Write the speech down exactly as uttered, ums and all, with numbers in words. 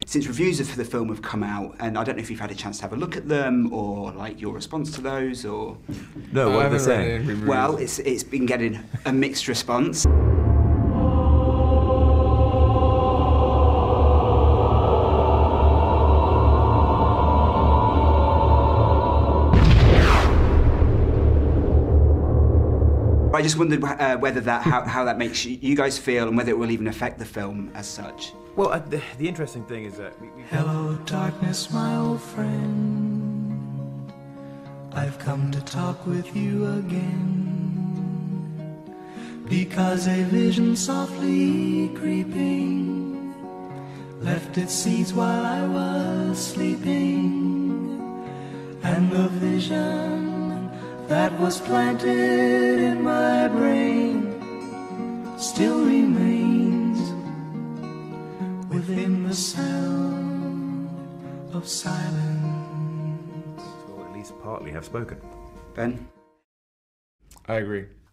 Since reviews of the film have come out, and I don't know if you've had a chance to have a look at them, or like your response to those, or... No, what are they saying? Well, it's, it's been getting a mixed response. I just wondered uh, whether that, how, how that makes you, you guys feel, and whether it will even affect the film as such. Well, uh, the, the interesting thing is that... We, we... Hello, darkness, my old friend. I've come to talk with you again, because a vision softly creeping left its seeds while I was sleeping, and the vision that was planted in my brain still remains within the sound of silence. Or at least partly have spoken. Ben? I agree.